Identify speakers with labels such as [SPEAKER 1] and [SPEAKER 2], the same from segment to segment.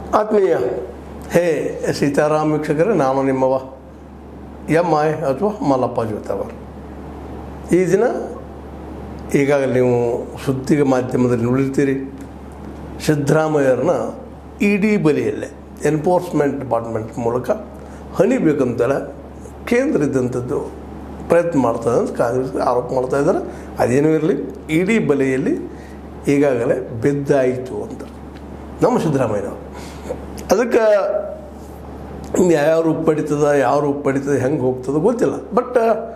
[SPEAKER 1] ಆತ್ಮೀಯ ಹೇ ಸೀತಾರಾಮ್ ವೀಕ್ಷಕರೇ, ನಾನು ನಿಮ್ಮವ ಎಂ.ಐ. ಅಥವಾ ಮಲ್ಲಪ್ಪ ಜೋತವರ್. ಈ ದಿನ ಈಗಾಗಲೇ ನೀವು ಸುದ್ದಿಗೆ ಮಾಧ್ಯಮದಲ್ಲಿ ನೋಡಿರ್ತೀರಿ. ಸಿದ್ದರಾಮಯ್ಯರನ್ನ ಇಡಿ ಬಲಿಯಲ್ಲೇ ಎನ್ಫೋರ್ಸ್ಮೆಂಟ್ ಡಿಪಾರ್ಟ್ಮೆಂಟ್ ಮೂಲಕ ಹಣಿಬೇಕಂತೆಲ್ಲ ಕೇಂದ್ರ ಇದ್ದಂಥದ್ದು ಪ್ರಯತ್ನ ಮಾಡ್ತದೆ ಅಂತ ಕಾಂಗ್ರೆಸ್ ಆರೋಪ ಮಾಡ್ತಾಯಿದ್ದಾರೆ. ಅದೇನೂ ಇರಲಿ, ಇಡಿ ಬಲೆಯಲ್ಲಿ ಈಗಾಗಲೇ ಬಿದ್ದಾಯಿತು ಅಂತ ನಮ್ಮ ಸಿದ್ದರಾಮಯ್ಯನವರು. ಅದಕ್ಕೆ ಯಾವ ರೂಪ ಪಡಿತದ, ಯಾವ ರೂಪ ಪಡಿತದೆ, ಹೆಂಗೆ ಹೋಗ್ತದೆ ಗೊತ್ತಿಲ್ಲ. ಬಟ್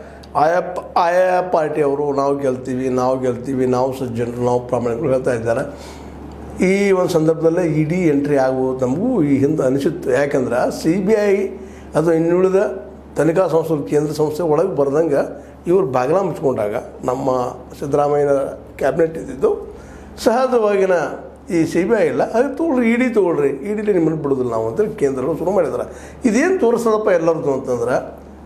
[SPEAKER 1] ಆಯಾ ಪಾರ್ಟಿಯವರು ನಾವು ಗೆಲ್ತೀವಿ, ನಾವು ಸಜ್ಜನರು, ನಾವು ಪ್ರಾಮಾಣಿಕರು ಹೇಳ್ತಾ ಇದ್ದಾರೆ. ಈ ಒಂದು ಸಂದರ್ಭದಲ್ಲೇ ಇಡಿ ಎಂಟ್ರಿ ಆಗುವುದು ನಮಗೂ ಈ ಹಿಂದೆ ಅನಿಸುತ್ತೆ. ಯಾಕಂದ್ರೆ CBI ಅದು ಇನ್ನುಳಿದ ತನಿಖಾ ಸಂಸ್ಥೆ ಕೇಂದ್ರ ಸಂಸ್ಥೆ ಒಳಗೆ ಬರ್ದಂಗೆ ಇವರು ಬಾಗಿಲ ಮುಚ್ಕೊಂಡಾಗ ನಮ್ಮ ಸಿದ್ದರಾಮಯ್ಯನ ಕ್ಯಾಬಿನೆಟ್ ಇದ್ದಿದ್ದು ಸಹಜವಾಗಿನ ಈ CBI ಇಲ್ಲ, ಅದು ತೊಗೊಳ್ರಿ, ಇಡಿ ತೊಗೊಳ್ರಿ, ಇಡಿಲಿ ನಿಮ್ಮನ್ನು ಬಿಡೋದಿಲ್ಲ ನಾವು ಅಂತೇಳಿ ಕೇಂದ್ರಗಳು ಶುರು ಮಾಡಿದ್ದಾರೆ. ಇದೇನು ತೋರಿಸ್ತದಪ್ಪ ಎಲ್ಲರದ್ದು ಅಂತಂದ್ರೆ,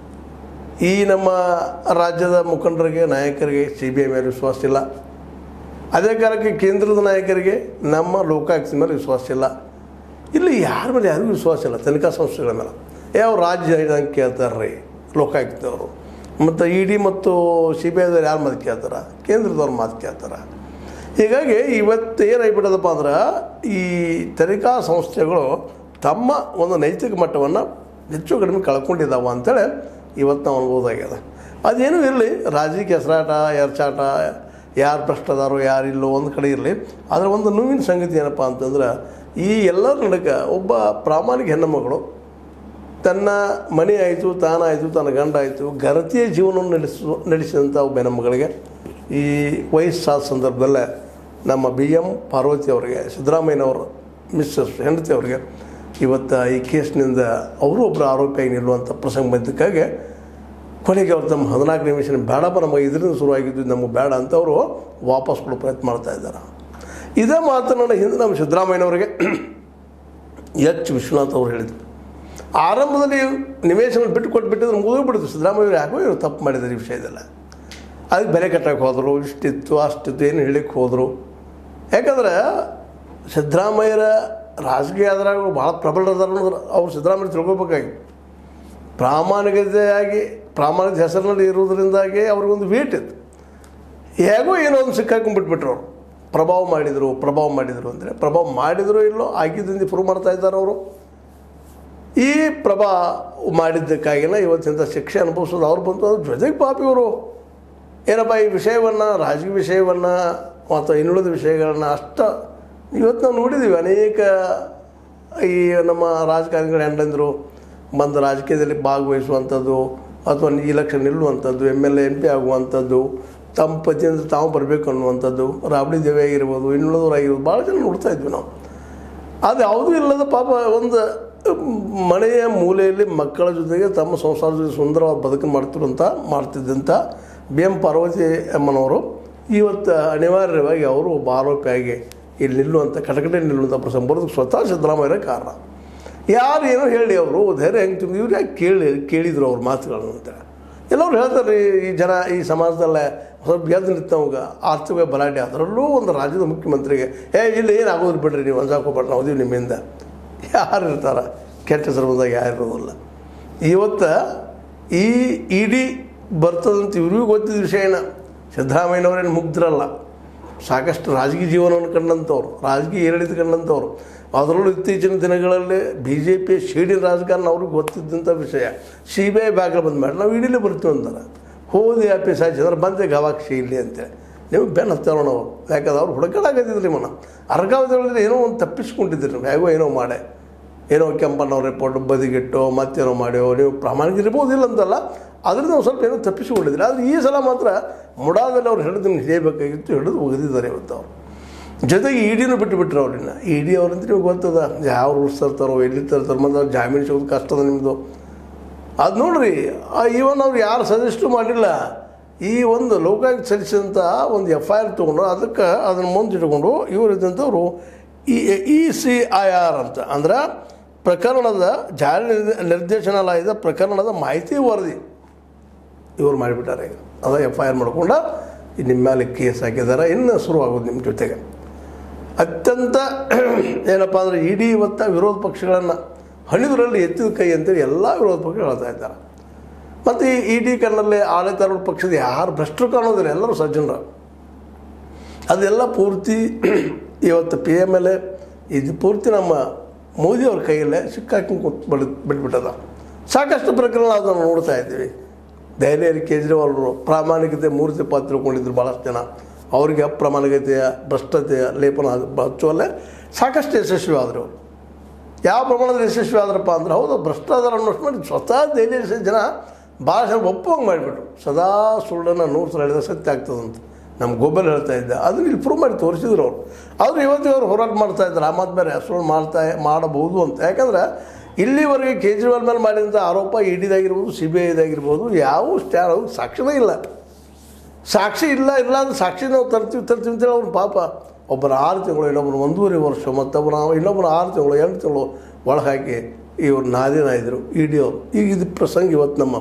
[SPEAKER 1] ಈ ನಮ್ಮ ರಾಜ್ಯದ ಮುಖಂಡರಿಗೆ, ನಾಯಕರಿಗೆ CBI ಮೇಲೆ ವಿಶ್ವಾಸ ಇಲ್ಲ. ಅದೇ ಕಾಲಕ್ಕೆ ಕೇಂದ್ರದ ನಾಯಕರಿಗೆ ನಮ್ಮ ಲೋಕಾಯುಕ್ತ ಮೇಲೆ ವಿಶ್ವಾಸ ಇಲ್ಲ. ಇಲ್ಲಿ ಯಾರ ಮೇಲೆ ಯಾರಿಗೂ ವಿಶ್ವಾಸ ಇಲ್ಲ. ತನಿಖಾ ಸಂಸ್ಥೆಗಳ ಮೇಲೆ ಯಾವ ರಾಜ್ಯ ಇದಂಗೆ ಕೇಳ್ತಾರೆ ಲೋಕಾಯುಕ್ತದವರು, ಮತ್ತು ಇಡಿ ಮತ್ತು CBIದವ್ರು ಯಾರು ಮಾತು ಕೇಳ್ತಾರೆ? ಕೇಂದ್ರದವ್ರು ಮಾತು ಕೇಳ್ತಾರೆ. ಹೀಗಾಗಿ ಇವತ್ತು ಏನಾಗ್ಬಿಟ್ಟದಪ್ಪ ಅಂದ್ರೆ, ಈ ತನಿಖಾ ಸಂಸ್ಥೆಗಳು ತಮ್ಮ ಒಂದು ನೈತಿಕ ಮಟ್ಟವನ್ನು ಹೆಚ್ಚು ಕಡಿಮೆ ಕಳ್ಕೊಂಡಿದ್ದಾವೆ ಅಂಥೇಳಿ ಇವತ್ತು ನಾವು ಅನ್ಬೋದಾಗ್ಯದ. ಅದೇನೂ ಇರಲಿ, ರಾಜಕೀಯ ಹೆಸರಾಟ, ಎರಚಾಟ, ಯಾರು ಭ್ರಷ್ಟದಾರೋ ಯಾರಿಲ್ಲೋ ಒಂದು ಕಡೆ ಇರಲಿ. ಆದರೆ ಒಂದು ನೋವಿನ ಸಂಗತಿ ಏನಪ್ಪ ಅಂತಂದ್ರೆ, ಈ ಎಲ್ಲರ ನಡುಕ ಒಬ್ಬ ಪ್ರಾಮಾಣಿಕ ಹೆಣ್ಣುಮಗಳು ತನ್ನ ಮನೆ ಆಯಿತು, ತಾನಾಯಿತು, ತನ್ನ ಗಂಡ ಆಯಿತು, ಘನತೆಯ ಜೀವನವನ್ನು ನಡೆಸಿದಂಥ ಒಬ್ಬ ಹೆಣ್ಣುಮಗಳಿಗೆ ಈ ವಯಸ್ಸಾದ ಸಂದರ್ಭದಲ್ಲೇ ನಮ್ಮ BM ಪಾರ್ವತಿ ಅವರಿಗೆ, ಸಿದ್ದರಾಮಯ್ಯನವರು ಮಿಸ್ಸಸ್ ಹೆಂಡತಿ ಅವರಿಗೆ ಇವತ್ತು ಈ ಕೇಸ್ನಿಂದ ಅವರು ಒಬ್ಬರು ಆರೋಪಿಯಾಗಿ ನಿಲ್ಲುವಂಥ ಪ್ರಸಂಗ ಬಂದಕ್ಕಾಗಿ ಕೊನೆಗೆ ಅವ್ರು ತಮ್ಮ 14 ನಿಮಿಷ ಬೇಡಪ್ಪ, ನಮಗೆ ಇದರಿಂದ ಶುರುವಾಗಿದ್ದು, ನಮಗೆ ಬೇಡ ಅಂತ ಅವರು ವಾಪಸ್ ಕೊಡೋ ಪ್ರಯತ್ನ ಮಾಡ್ತಾ ಇದ್ದಾರೆ. ಇದೇ ಮಾತನಾಡ ಹಿಂದೆ ನಮ್ಮ ಸಿದ್ದರಾಮಯ್ಯನವರಿಗೆ H. ವಿಶ್ವನಾಥ್ ಅವರು ಹೇಳಿದರು. ಆರಂಭದಲ್ಲಿ ನಿವೇಶನ ಬಿಟ್ಟು ಕೊಟ್ಬಿಟ್ಟಿದ್ರೆ ಮುಗಿದ್ಬಿಡ್ತು. ಸಿದ್ದರಾಮಯ್ಯವ್ರು ಯಾಕೋ ಇವರು ತಪ್ಪು ಮಾಡಿದ್ದಾರೆ ಈ ವಿಷಯದಲ್ಲ. ಅದಕ್ಕೆ ಬೆಲೆ ಕಟ್ಟಕ್ಕೆ ಹೋದರು, ಇಷ್ಟಿತ್ತು ಅಷ್ಟಿತ್ತು ಏನು ಹೇಳಿಕ್ಕೆ ಹೋದರು. ಯಾಕಂದ್ರೆ ಸಿದ್ದರಾಮಯ್ಯರ ರಾಜಕೀಯ ಆದ್ರಾಗ ಭಾಳ ಪ್ರಬಲರದಾರ ಅವ್ರು ಸಿದ್ದರಾಮಯ್ಯ ತಿಳ್ಕೊಬೇಕಾಗಿ ಪ್ರಾಮಾಣಿಕ ಹೆಸರಿನಲ್ಲಿ ಇರೋದ್ರಿಂದಾಗಿ ಅವ್ರಿಗೊಂದು ವೇಟ್ ಇತ್ತು. ಹೇಗೋ ಏನೋ ಒಂದು ಸಿಕ್ಕಾಕೊಂಡ್ಬಿಟ್ಬಿಟ್ರು. ಅವರು ಪ್ರಭಾವ ಮಾಡಿದರು ಅಂದರೆ ಪ್ರಭಾವ ಮಾಡಿದ್ರು ಇಲ್ಲೋ ಆಗಿದ್ದರಿಂದ ಪ್ರೂವ್ ಮಾಡ್ತಾ ಇದ್ದಾರೆ ಅವರು. ಈ ಪ್ರಭಾವ ಮಾಡಿದ್ದಕ್ಕಾಗಿನ ಇವತ್ತಿಂಥ ಶಿಕ್ಷೆ ಅನುಭವಿಸೋದು ಅವ್ರು ಬಂತು. ಅದು ಜೊತೆಗೆ ಪಾಪಿಯವರು ಏನಪ್ಪ ಈ ವಿಷಯವನ್ನು, ರಾಜಕೀಯ ವಿಷಯವನ್ನು ಮತ್ತು ಇನ್ನುಳಿದ ವಿಷಯಗಳನ್ನು ಇವತ್ತು ನಾವು ನೋಡಿದ್ದೀವಿ. ಅನೇಕ ಈ ನಮ್ಮ ರಾಜಕಾರಣಿಗಳ ಹೆಂಡಂದರು ಬಂದು ರಾಜಕೀಯದಲ್ಲಿ ಭಾಗವಹಿಸುವಂಥದ್ದು, ಅಥವಾ ಇಲೆಕ್ಷನ್ ನಿಲ್ಲುವಂಥದ್ದು, MLA MP ಆಗುವಂಥದ್ದು, ತಮ್ಮ ಪತಿಯಿಂದ ತಾವು ಬರಬೇಕು ಅನ್ನುವಂಥದ್ದು, ರಾಬಡಿ ದೇವಿ ಆಗಿರ್ಬೋದು, ಇನ್ನುಳಿದವರಾಗಿರ್ಬೋದು, ಭಾಳ ಜನ ನೋಡ್ತಾ ಇದ್ವಿ ನಾವು. ಅದು ಯಾವುದೂ ಇಲ್ಲದ ಪಾಪ ಒಂದು ಮನೆಯ ಮೂಲೆಯಲ್ಲಿ ಮಕ್ಕಳ ಜೊತೆಗೆ ತಮ್ಮ ಸಂಸಾರದ ಜೊತೆ ಸುಂದರವಾದ ಬದುಕು ಮಾಡ್ತಿದ್ದಂಥ BM ಪಾರ್ವತಿ ಅಮ್ಮನವರು ಇವತ್ತು ಅನಿವಾರ್ಯವಾಗಿ ಅವರು ಒಬ್ಬ ಆರೋಪಿಯಾಗಿ ಇಲ್ಲಿ ಕಟಕಟೆ ನಿಲ್ಲುವಂಥ ಪ್ರಸಂಗ ಬರೋದಕ್ಕೆ ಸ್ವತಃ ಸಿದ್ದರಾಮಯ್ಯರ ಕಾರಣ. ಯಾರು ಏನೋ ಹೇಳಿ ಅವರು ಧೈರ್ಯ ಹೆಂಗೆ ತುಂಬ ಇವ್ರು ಯಾಕೆ ಕೇಳಿದ್ರು ಅವ್ರ ಮಾತುಗಳನ್ನು ಅಂತ ಎಲ್ಲರೂ ಹೇಳ್ತಾರೆ. ಈ ಜನ ಈ ಸಮಾಜದಲ್ಲೇ ಸ್ವಲ್ಪ ಗೆದ್ದು ನಿಂತವಾಗ ಆರ್ಥಿಕ ಬಲಾಟೆ, ಅದರಲ್ಲೂ ಒಂದು ರಾಜ್ಯದ ಮುಖ್ಯಮಂತ್ರಿಗೆ ಇಲ್ಲಿ ಏನು ಆಗೋದು ಬಿಡ್ರಿ, ನೀವು ಅನ್ಸಾಕೋಬೇಡ್ರಿ, ನಾವು ಇದೀವಿ ನಿಮ್ಮಿಂದ. ಯಾರು ಇರ್ತಾರೆ? ಕೆಟ್ಟ ಹೆಸರು ಬಂದಾಗ ಯಾರು ಇರೋದಿಲ್ಲ. ಇವತ್ತು ಈ ಇಡಿ ಬರ್ತದಂತ ಇವ್ರಿಗೂ ಗೊತ್ತಿದ್ದ ವಿಷಯನ. ಸಿದ್ದರಾಮಯ್ಯನವರೇನು ಮುಗ್ಧರಲ್ಲ, ಸಾಕಷ್ಟು ರಾಜಕೀಯ ಜೀವನವನ್ನು ಕಂಡಂಥವ್ರು, ರಾಜಕೀಯ ಏರಿಳಿತ ಕಂಡಂಥವ್ರು. ಅದರಲ್ಲೂ ಇತ್ತೀಚಿನ ದಿನಗಳಲ್ಲಿ BJP ಶೇಡಿನ ರಾಜಕಾರಣ ಅವ್ರಿಗೆ ಗೊತ್ತಿದ್ದಂಥ ವಿಷಯ. CBI ಬ್ಯಾಗ್ಲ ಬಂದ ಮೇಲೆ ನಾವು ಇಡಿಲೇ ಬರ್ತೀವಿ ಅಂತಾರೆ. ಹೋದಿ ಆಫೀಸ್ ಆಯ್ತು ಅಂದ್ರೆ ಬಂದೆ ಗವಾಕ್ಷಿ ಇಲ್ಲಿ ಅಂತೇಳಿ ನೀವು ಬೆನ್ನು ಹತ್ತಾರ ನಾವು. ಯಾಕಂದ್ರೆ ಅವ್ರು ಹುಡುಕಾಡಾಗತ್ತಿದ್ರಿ ಮನ ಅರ್ಗಾವದಲ್ಲಿ ಏನೋ ಒಂದು ತಪ್ಪಿಸ್ಕೊಂಡಿದ್ರಿ ನೀವು. ಹೇಗೋ ಏನೋ ಮಾಡೇ, ಏನೋ ಕೆಂಪಣ್ಣವ್ರ ರಿಪೋರ್ಟ್ ಬದಿಗಿಟ್ಟು ಮತ್ತೇನೋ ಮಾಡ್ಯೋ, ನೀವು ಪ್ರಾಮಾಣಿಕ ಇರ್ಬೋದಿಲ್ಲ ಅಂತಲ್ಲ, ಅದರಿಂದ ನಾವು ಸ್ವಲ್ಪ ಏನೋ ತಪ್ಪಿಸಿಕೊಂಡಿದ್ರಿ. ಆದರೆ ಈ ಸಲ ಮಾತ್ರ ಮುಡಾದಲ್ಲಿ ಅವ್ರು ಹಿಡಿದನ್ನು ಹಿಡಿಯಬೇಕಾಗಿತ್ತು, ಹಿಡಿದು ಒಗೆದಿದ್ದಾರೆ ಇವತ್ತು ಅವರು. ಜೊತೆಗೆ ಇಡಿನೂ ಬಿಟ್ಟುಬಿಟ್ರು ಅವ್ರನ್ನ. ಇಡಿ ಅವ್ರಂತ ನೀವು ಗೊತ್ತದ ಯಾವ ರೂಲ್ಸ್ ತರ್ತಾರೋ, ಎಲ್ಲಿ ತರ್ತಾರೋ, ಮತ್ತು ಅವ್ರು ಜಾಮೀನು ಸಿಗೋದು ಕಷ್ಟದ ನಿಮ್ಮದು. ಅದು ನೋಡ್ರಿ, ಈವನ್ ಅವ್ರು ಯಾರು ಸಜೆಸ್ಟು ಮಾಡಿಲ್ಲ. ಈ ಒಂದು ಲೋಕಾಯುಕ್ತ ಸಲ್ಲಿಸಿದಂಥ ಒಂದು FIR ತೊಗೊಂಡು ಅದನ್ನು ಮುಂದಿಟ್ಕೊಂಡು ಇವರು ಇದ್ದಂಥವ್ರು ECIR ಅಂತ ಅಂದ್ರೆ ಪ್ರಕರಣದ ಜಾರಿ ನಿರ್ದೇಶನಾಲಯದ ಪ್ರಕರಣದ ಮಾಹಿತಿ ವರದಿ ಇವರು ಮಾಡಿಬಿಟ್ಟಾರೆ. ಅದ FIR ಮಾಡ್ಕೊಂಡು ನಿಮ್ಮ ಮೇಲೆ ಕೇಸ್ ಹಾಕಿದ್ದಾರೆ. ಇನ್ನು ಶುರುವಾಗೋದು ನಿಮ್ಮ ಜೊತೆಗೆ. ಅತ್ಯಂತ ಅತ್ಯಂತ ಏನಪ್ಪ ಅಂದರೆ ಇಡೀ ಇವತ್ತು ವಿರೋಧ ಪಕ್ಷಗಳನ್ನು ಹಣಿದ್ರಲ್ಲಿ ಎತ್ತಿದ ಕೈ ಅಂತೇಳಿ ಎಲ್ಲ ವಿರೋಧ ಪಕ್ಷಗಳು ಹೇಳ್ತಾ ಇದ್ದಾರೆ. ಮತ್ತು ಈ ಇಡೀ ಕಣ್ಣಲ್ಲಿ ಆಡಳಿತಾರೂಢ ಪಕ್ಷದ ಯಾರು ಭ್ರಷ್ಟರು ಕಾಣೋದಿಲ್ಲ, ಎಲ್ಲರೂ ಸಜ್ಜನರು. ಅದೆಲ್ಲ ಪೂರ್ತಿ ಇವತ್ತು PMLA ಇದು ಪೂರ್ತಿ ನಮ್ಮ ಮೋದಿಯವ್ರ ಕೈಯಲ್ಲೇ ಸಿಕ್ಕಾಕಿ ಬಿಟ್ಬಿಟ್ಟದ. ಸಾಕಷ್ಟು ಪ್ರಕರಣ ಅದನ್ನು ನೋಡ್ತಾ ಇದ್ದೀವಿ. ದೆಹಲಿಯಲ್ಲಿ ಕೇಜ್ರಿವಾಲ್ರು ಪ್ರಾಮಾಣಿಕತೆ ಮೂರ್ತಿ ಪಾತ್ರ ತಿಳ್ಕೊಂಡಿದ್ರು ಭಾಳಷ್ಟು ಜನ. ಅವರಿಗೆ ಅಪ್ರಾಮಾಣಿಕತೆಯ ಭ್ರಷ್ಟತೆಯ ಲೇಪನ ಹಚ್ಚುವಲ್ಲೇ ಸಾಕಷ್ಟು ಯಶಸ್ವಿ ಆದರು. ಯಾವ ಪ್ರಮಾಣದಲ್ಲಿ ಯಶಸ್ವಿ ಆದ್ರಪ್ಪ ಅಂದ್ರೆ ಹೌದು ಭ್ರಷ್ಟಾಚಾರ ಅನ್ನೋಷ್ಟು ಮಾಡಿ ಸ್ವತಃ ದೆಹಲಿಯಲ್ಲಿ ಜನ ಭಾಳ ಜನ ಒಪ್ಪುವಂಗೆ ಮಾಡಿಬಿಟ್ರು. ಸದಾ ಸುಳ್ಳನ್ನು 100 ಸಲ ಹೇಳಿದ್ರೆ ಸತ್ಯ ಆಗ್ತದಂತ ನಮ್ಮ ಗೋಬಲ್ ಹೇಳ್ತಾ ಇದ್ದೆ. ಅದನ್ನು ಇಲ್ಲಿ ಪ್ರೂವ್ ಮಾಡಿ ತೋರಿಸಿದ್ರು ಅವರು. ಆದರೆ ಇವತ್ತು ಅವರು ಹೋರಾಟ ಮಾಡ್ತಾಯಿದ್ದಾರೆ. ಆ ಮಾತು ಬೇರೆ ಸುಳ್ಳು ಮಾಡಬಹುದು ಅಂತ. ಯಾಕಂದ್ರೆ ಇಲ್ಲಿವರೆಗೆ ಕೇಜ್ರಿವಾಲ್ ಮೇಲೆ ಮಾಡಿದಂಥ ಆರೋಪ EDದಾಗಿರ್ಬೋದು CBIದಾಗಿರ್ಬೋದು ಯಾವ ಸ್ಟ್ಯಾಂಡ್ ಸಾಕ್ಷಿನೇ ಇಲ್ಲ. ಸಾಕ್ಷಿ ಇಲ್ಲ ಅಂದ್ರೆ ಸಾಕ್ಷಿ ನಾವು ತರ್ತೀವಿ ಅಂತೇಳಿ ಅವ್ನು ಪಾಪ ಒಬ್ಬರು 6 ತಿಂಗಳು, ಇನ್ನೊಬ್ಬರು 1.5 ವರ್ಷ, ಮತ್ತೊಬ್ಬರು ಇನ್ನೊಬ್ಬರು 6 ತಿಂಗಳು 8 ತಿಂಗಳು ಒಳಗೆ ಹಾಕಿ ಇವರು ನಾದಿನಾಯಿದ್ರು ED ಅವರು. ಈಗ ಇದು ಪ್ರಸಂಗ ಇವತ್ತು ನಮ್ಮ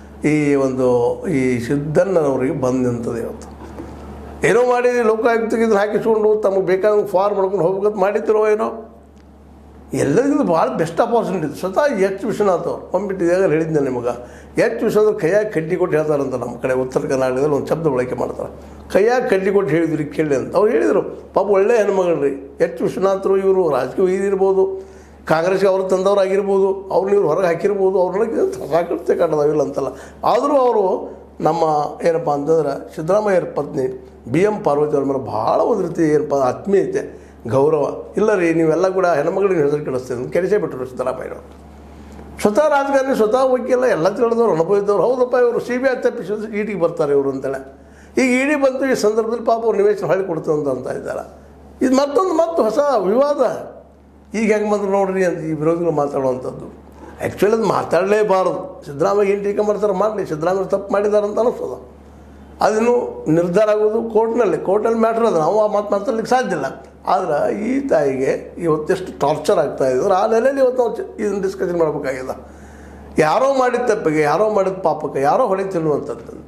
[SPEAKER 1] ಈ ಸಿದ್ದಣ್ಣನವರಿಗೆ ಬಂದು ನಿಂತದೆ. ಇವತ್ತು ಏನೋ ಮಾಡಿ ಲೋಕಾಯುಕ್ತಕ್ಕೆ ಇದನ್ನು ಹಾಕಿಸ್ಕೊಂಡು ತಮಗೆ ಬೇಕಾದ ಫಾರ್ಮ್ ಮಾಡ್ಕೊಂಡು ಹೋಗ್ಬೇಕಂತ ಮಾಡಿದ್ರು ಏನೋ. ಎಲ್ಲರಿಗಿಂತ ಭಾಳ ಬೆಸ್ಟ್ ಅಪಾರ್ಚುನಿಟಿ ಇದೆ. ಸ್ವತಃ ವಿಶ್ವನಾಥ್ ಅವರು ಬಂದ್ಬಿಟ್ಟಿದ್ದಾಗ ಹೇಳಿದ್ದೆ ನಿಮಗೆ. ವಿಶ್ವನಾಥ್ ಕೈಯಾಗಿ ಕಡ್ಡಿ ಕೊಟ್ಟು ಹೇಳ್ತಾರಂತ. ನಮ್ಮ ಕಡೆ ಉತ್ತರ ಕರ್ನಾಟಕದಲ್ಲಿ ಒಂದು ಶಬ್ದ ಬಳಕೆ ಮಾಡ್ತಾರೆ, ಕೈಯಾಗಿ ಕಡ್ಡಿ ಕೊಟ್ಟು ಹೇಳಿದ್ರಿ ಕೇಳಿ ಅಂತ. ಅವ್ರು ಹೇಳಿದರು ಪಾಪ ಒಳ್ಳೆ ಹೆಣ್ಮಗಳ್ರಿ. ವಿಶ್ವನಾಥರು ಇವರು ರಾಜಕೀಯ ಇರ್ಬೋದು, ಕಾಂಗ್ರೆಸ್ಗೆ ಅವರು ತಂದವ್ರು ಆಗಿರ್ಬೋದು, ಅವ್ರನ್ನ ಇವ್ರು ಹೊರಗೆ ಹಾಕಿರ್ಬೋದು, ಅವ್ರೊಳಗೆ ಸಾಕಷ್ಟು ಕಾಣೋದಾವಿಲ್ಲ ಅಂತಲ್ಲ. ಆದರೂ ಅವರು ನಮ್ಮ ಏನಪ್ಪ ಅಂತಂದ್ರೆ ಸಿದ್ದರಾಮಯ್ಯರ ಪತ್ನಿ BM ಪಾರ್ವತಿ ಅವ್ರ ಮೇಲೆ ಭಾಳ ಒಂದು ರೀತಿ ಏನಪ್ಪ ಆತ್ಮೀಯತೆ ಗೌರವ ಇಲ್ಲ ರೀ. ನೀವೆಲ್ಲ ಕೂಡ ಹೆಣ್ಮಗಳಿಗೆ ಹೆಸರು ಕೆಡಿಸ್ತೀರಿ ಅಂತ ಕೆಡಿಸೇ ಬಿಟ್ಟರು ಸಿದ್ದರಾಮಯ್ಯವರು. ಸ್ವತಃ ರಾಜಕಾರಣಿ, ಸ್ವತಃ ವಕೀಲ, ಎಲ್ಲ ತಿಳಿದವ್ರು ಅನುಭವಿದ್ದವ್ರು. ಹೌದಪ್ಪ ಇವರು CBI ತಪ್ಪಿಸಿದ್ರು EDಗೆ ಬರ್ತಾರೆ ಇವರು ಅಂತೇಳಿ. ಈಗ ED ಬಂತು, ಈ ಸಂದರ್ಭದಲ್ಲಿ ಪಾಪ ಅವ್ರು ನಿವೇಶನ ಹೊಳ್ಳಿ ಕೊಡ್ತಂತ ಅಂತ ಇದ್ದಾರೆ. ಇದು ಮತ್ತು ಹೊಸ ವಿವಾದ. ಈಗ ಹೆಂಗೆ ಬಂದ್ರು ನೋಡ್ರಿ ಅಂತ ಈ ವಿರೋಧಿಗಳು ಮಾತಾಡುವಂಥದ್ದು. ಆ್ಯಕ್ಚುಲಿ ಅದು ಮಾತಾಡಲೇಬಾರದು. ಸಿದ್ದರಾಮಯ್ಯ ಏನು ಟೀಕೆ ಮಾಡ್ತಾರೆ ಮಾಡಲಿ, ಸಿದ್ದರಾಮಯ್ಯ ತಪ್ಪು ಮಾಡಿದ್ದಾರೆ ಅಂತ ಅನ್ನಿಸ್ತದೆ. ಅದನ್ನು ನಿರ್ಧಾರ ಆಗೋದು ಕೋರ್ಟ್ನಲ್ಲಿ ಮ್ಯಾಟ್ರ್ ಅದು. ನಾವು ಆ ಮಾತು ಮಾತಾಡ್ಲಿಕ್ಕೆ ಸಾಧ್ಯ ಇಲ್ಲ. ಆದ್ರೆ ಈ ತಾಯಿಗೆ ಇವತ್ತೆಷ್ಟು ಟಾರ್ಚರ್ ಆಗ್ತಾಯಿದ್ರು ಆ ನೆಲೆಯಲ್ಲಿ ಇವತ್ತು ನಾವು ಇದನ್ನು ಡಿಸ್ಕಷನ್ ಮಾಡಬೇಕಾಗಿದೆ. ಯಾರೋ ಮಾಡಿದ ತಪ್ಪಿಗೆ, ಯಾರೋ ಮಾಡಿದ ಪಾಪಕ್ಕೆ ಯಾರೋ ಹೊಡಿತಿರುವಂಥದ್ದಂತ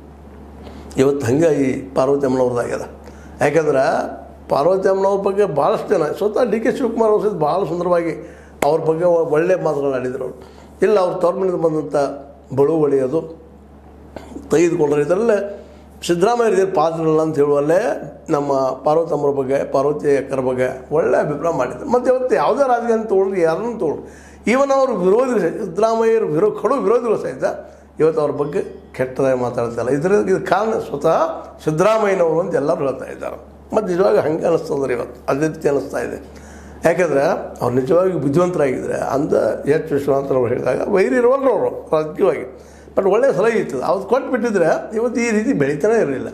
[SPEAKER 1] ಇವತ್ತು ಹಂಗೆ ಈ ಪಾರ್ವತಿ ಅಮ್ಮನವ್ರದ್ದಾಗ್ಯದ. ಯಾಕಂದ್ರೆ ಪಾರ್ವತಿ ಅಮ್ಮನವ್ರ ಬಗ್ಗೆ ಭಾಳಷ್ಟು ಜನ ಸ್ವತಃ DK ಶಿವಕುಮಾರ್ ಅವ್ರ ಸಹಿತ ಭಾಳ ಸುಂದರವಾಗಿ ಅವ್ರ ಬಗ್ಗೆ ಒಳ್ಳೆಯ ಮಾತುಗಳು ಆಡಿದ್ರು ಅವರು. ಇಲ್ಲ ಅವ್ರು ತವ್ರ ಬಂದಂಥ ಬಳುವಳಿ ಅದು ತೆಗೆದುಕೊಂಡ್ರೆ ಇದರಲ್ಲೇ ಸಿದ್ದರಾಮಯ್ಯ ಪಾತ್ರಗಳು ಅಂತ ಹೇಳುವಲ್ಲೇ ನಮ್ಮ ಪಾರ್ವತಮ್ಮರ ಬಗ್ಗೆ, ಪಾರ್ವತಿ ಅಕ್ಕರ ಬಗ್ಗೆ ಒಳ್ಳೆ ಅಭಿಪ್ರಾಯ ಮಾಡಿದ್ರು. ಮತ್ತು ಇವತ್ತು ಯಾವುದೇ ರಾಜಕಾರಣ ತೊಗೊಳ್ರಿ, ಯಾರನ್ನು ತೊಗೊಳ್ರಿ, ಈವನ್ ಅವರು ವಿರೋಧಿಗಳು ಸಿದ್ದರಾಮಯ್ಯರ ಕಡು ವಿರೋಧಿಗಳು ಸಹಿತ ಇವತ್ತು ಅವ್ರ ಬಗ್ಗೆ ಕೆಟ್ಟದಾಗಿ ಮಾತಾಡ್ತಾಯಿಲ್ಲ. ಇದು ಕಾರಣ ಸ್ವತಃ ಸಿದ್ದರಾಮಯ್ಯನವರು ಅಂತ ಎಲ್ಲರೂ ಹೇಳ್ತಾ ಇದ್ದಾರೆ. ಮತ್ತು ನಿಜವಾಗಿ ಹಂಗೆ ಅನ್ನಿಸ್ತಂದ್ರೆ ಇವತ್ತು ಅದೇ ರೀತಿ ಅನ್ನಿಸ್ತಾ ಇದೆ. ಯಾಕಂದರೆ ಅವ್ರು ನಿಜವಾಗಿ ಬುದ್ಧಿವಂತರಾಗಿದ್ದರೆ ಅಂದ ವಿಶ್ವನಾಥ್ ಅವರು ಹೇಳಿದಾಗ ವೈರಿ ಇರುವಲ್ರು ಅವರು ರಾಜಕೀಯವಾಗಿ. ಬಟ್ ಒಳ್ಳೆಯ ಸಲಹೆ ಇರ್ತದೆ. ಅವ್ರು ಕೊಟ್ಟುಬಿಟ್ಟಿದ್ರೆ ಇವತ್ತು ಈ ರೀತಿ ಬೆಳೀತಾನೆ ಇರಲಿಲ್ಲ.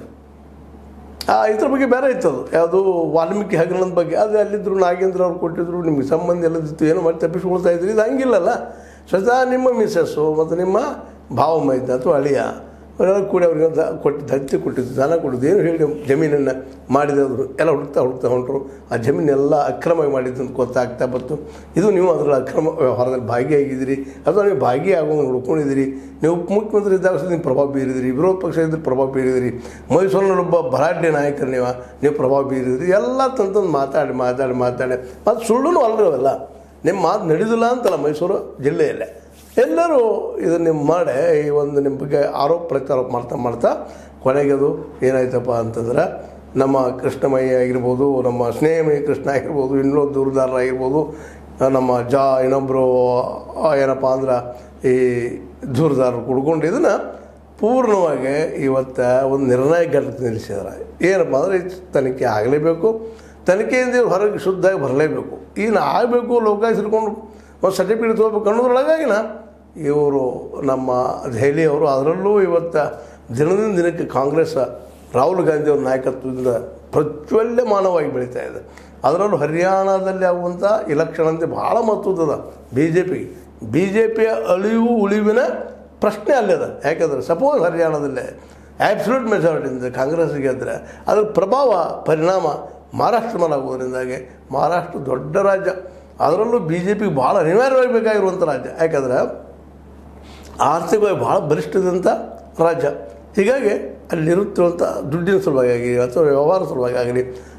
[SPEAKER 1] ಇದ್ರ ಬಗ್ಗೆ ಬೇರೆ ಇತ್ತದು, ಯಾವುದು ವಾಲ್ಮೀಕಿ ಹಗರಣದ ಬಗ್ಗೆ. ಅದು ಅಲ್ಲಿದ್ದರು ನಾಗೇಂದ್ರ ಅವ್ರು ಕೊಟ್ಟಿದ್ರು, ನಿಮಗೆ ಸಂಬಂಧ ಎಲ್ಲದಿತ್ತು, ಏನೋ ಮಾಡಿ ತಪ್ಪಿಸ್ಕೊಳ್ತಾ ಇದ್ರಿ. ಇದು ಹಂಗಿಲ್ಲಲ್ಲ. ಸ್ವತಃ ನಿಮ್ಮ ಮಿಸ್ಸಸ್ಸು ಮತ್ತು ನಿಮ್ಮ ಭಾವಮ್ಮ ಇದ್ದ ಅಥವಾ ಅಳಿಯ ಅವರೆಲ್ಲ ಕೂಡಿ ಅವ್ರಿಗೆ ಕೊಟ್ಟಿದ್ದು, ಹತ್ತಿ ಕೊಟ್ಟಿದ್ದು, ದನ ಕೊಟ್ಟಿದ್ದು, ಏನು ಹೇಳಿ ಜಮೀನನ್ನು ಮಾಡಿದವರು ಎಲ್ಲ ಹುಡುಕ್ತಾ ಹೊಂಟರು. ಆ ಜಮೀನೆಲ್ಲ ಅಕ್ರಮವಾಗಿ ಮಾಡಿದ್ದು ಗೊತ್ತಾಗ್ತಾ ಬಂತು. ಇದು ನೀವು ಅದರ ಅಕ್ರಮ ವ್ಯವಹಾರದಲ್ಲಿ ಭಾಗಿಯಾಗಿದ್ದೀರಿ ಅಥವಾ ನೀವು ಭಾಗಿಯಾಗುವಂಗೆ ಹುಡ್ಕೊಂಡಿದ್ದೀರಿ. ನೀವು ಉಪಮುಖ್ಯಮಂತ್ರಿ ಇದ್ದಾಗ ನೀವು ಪ್ರಭಾವ ಬೀರಿದಿರಿ, ವಿರೋಧ ಪಕ್ಷ ಇದ್ದರೆ ಪ್ರಭಾವ ಬೀರಿದಿರಿ, ಮೈಸೂರಿನಲ್ಲೊಬ್ಬ ಭರಾಟೆ ನಾಯಕರು ನೀವು ಪ್ರಭಾವ ಬೀರಿದಿರಿ. ಎಲ್ಲ ತಂತಂದು ಮಾತಾಡಿ ಮತ್ತು ಸುಳ್ಳು ಅಲ್ಲರವೆಲ್ಲ ನಿಮ್ಮ ಮಾತು ನಡೆದಿಲ್ಲ ಅಂತಲ್ಲ. ಮೈಸೂರು ಜಿಲ್ಲೆಯಲ್ಲೇ ಎಲ್ಲರೂ ಇದನ್ನು ಮಾಡಿ ಈ ಒಂದು ನಿಮ್ಮ ಬಗ್ಗೆ ಆರೋಪ ಪ್ರತ್ಯಾರೋಪ ಮಾಡ್ತಾ ಕೊನೆಗೆ ಅದು ಏನಾಯ್ತಪ್ಪ ಅಂತಂದ್ರೆ ನಮ್ಮ ಕೃಷ್ಣಮಯ್ಯ ಆಗಿರ್ಬೋದು, ನಮ್ಮ ಸ್ನೇಹಮಯ್ಯ ಕೃಷ್ಣ ಆಗಿರ್ಬೋದು, ಇನ್ನೊಂದು ದೂರದಾರರಾಗಿರ್ಬೋದು, ನಮ್ಮ ಇನ್ನೊಬ್ಬರು ಏನಪ್ಪ ಅಂದ್ರೆ ಈ ದೂರದಾರರು ಕುಡ್ಕೊಂಡು ಇದನ್ನು ಪೂರ್ಣವಾಗಿ ಇವತ್ತು ಒಂದು ನಿರ್ಣಾಯಕ ಘಟ್ಟಕ್ಕೆ ನಿಲ್ಲಿಸಿದ್ದಾರೆ. ಏನಪ್ಪ ಅಂದರೆ ತನಿಖೆ ಆಗಲೇಬೇಕು, ತನಿಖೆಯಿಂದ ಹೊರಗೆ ಶುದ್ಧಾಗಿ ಬರಲೇಬೇಕು. ಈಗ ಆಗಬೇಕು, ಲೋಕಾಯುಕ್ತ ಹಿಡ್ಕೊಂಡು ಒಂದು ಸರ್ಟಿಫಿಕೇಟ್ ತೊಗೋಬೇಕು ಅನ್ನೋದ್ರೊಳಗಾಗಿನ ಇವರು ನಮ್ಮ ದೆಹಲಿಯವರು ಅದರಲ್ಲೂ ಇವತ್ತು ದಿನದಿಂದ ದಿನಕ್ಕೆ ಕಾಂಗ್ರೆಸ್ ರಾಹುಲ್ ಗಾಂಧಿ ಅವ್ರ ನಾಯಕತ್ವದಿಂದ ಪ್ರಜ್ವಲ್ಯಮಾನವಾಗಿ ಬೆಳೀತಾ ಇದೆ. ಅದರಲ್ಲೂ ಹರಿಯಾಣದಲ್ಲಿ ಆಗುವಂಥ ಇಲೆಕ್ಷನ್ ಅಂತ ಭಾಳ ಮಹತ್ವದ ಬಿ ಜೆ ಪಿಯ ಉಳಿವಿನ ಪ್ರಶ್ನೆ ಅಲ್ಲಿದೆ. ಯಾಕಂದರೆ ಸಪೋಸ್ ಹರಿಯಾಣದಲ್ಲೇ ಆ್ಯಬ್ಸಲ್ಯೂಟ್ ಮೆಜಾರಿಟಿಯಿಂದ ಕಾಂಗ್ರೆಸ್ಗೆ ಗೆದ್ದರೆ ಅದರ ಪರಿಣಾಮ ಮಹಾರಾಷ್ಟ್ರ ಮೇಲೆ ಆಗೋದ್ರಿಂದಾಗಿ ಮಹಾರಾಷ್ಟ್ರ ದೊಡ್ಡ ರಾಜ್ಯ, ಅದರಲ್ಲೂ BJPಗೆ ಭಾಳ ಅನಿವಾರ್ಯವಾಗಿ ಬೇಕಾಗಿರುವಂಥ ರಾಜ್ಯ. ಯಾಕಂದರೆ ಆರ್ಥಿಕವಾಗಿ ಭಾಳ ಬಲಿಷ್ಠದಂಥ ರಾಜ್ಯ. ಹೀಗಾಗಿ ಅಲ್ಲಿರುತ್ತಿರುವಂಥ ದುಡ್ಡಿನ ಸಲುವಾಗಿ ಆಗಲಿ ಅಥವಾ ವ್ಯವಹಾರ ಸಲುವಾಗಿ ಆಗಲಿ